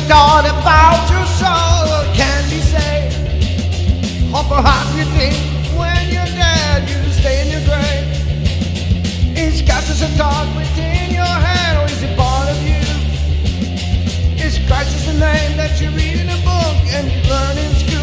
thought about your soul can be saved. Or perhaps you think when you're dead you stay in your grave. Is God just a thought within your head, or is it part of you? Is Christ just a name that you read in a book and you learn in school?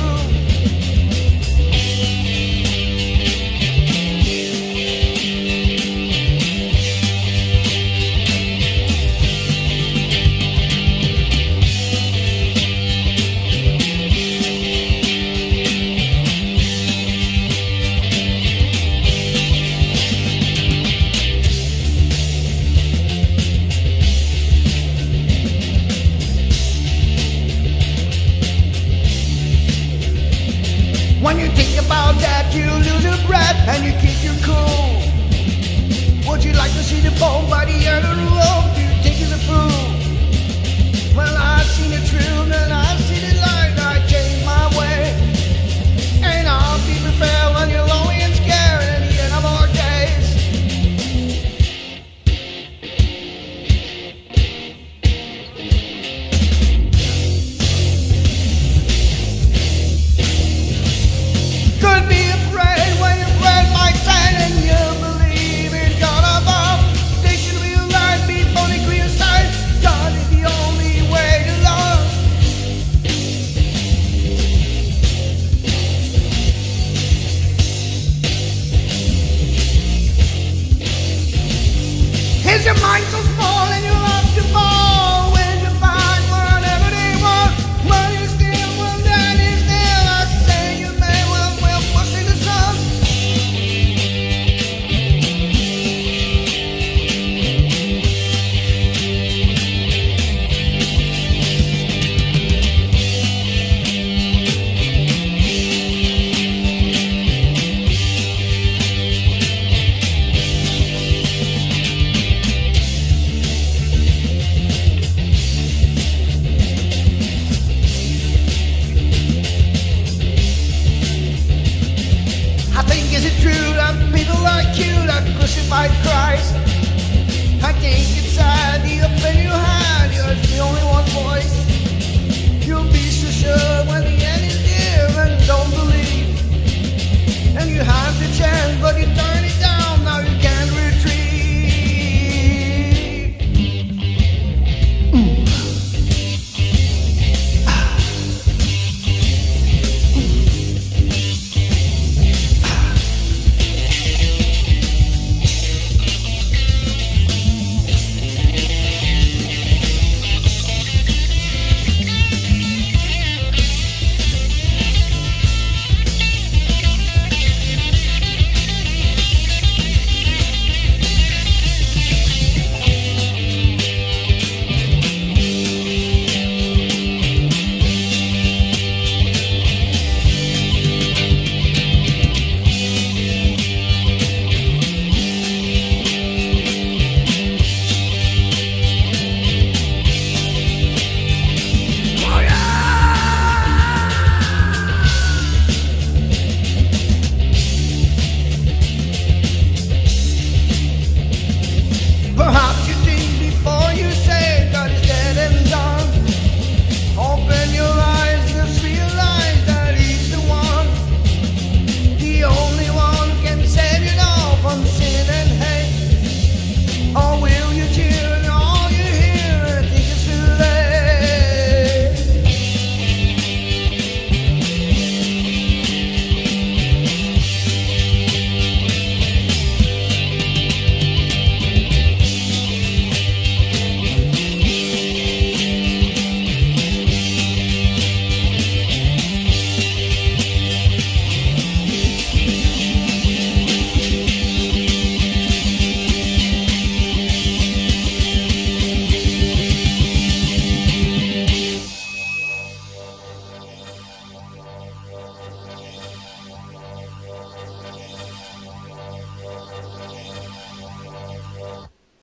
When you think about that, you lose your breath and you keep your cool. Would you like to see the bone by the end of the rope? Do you think he's a fool? Well, I've seen the truth and I've seen the light. I changed my way, and I'll be prepared when you're lonely and scared at the end of our days. Could be afraid when you break my sign and you believe in God above. They should realize before they criticize. God is the only way to love. Is your mind so small and you love to fall? When you find whatever they want, when you still will then is still. I say you may well push in the sun. I think is it true that people like you that crucified Christ? I think it's sad the opinion you had, you're the only one voice. You'll be so sure when the end is near and don't believe. And you have the chance but you turn it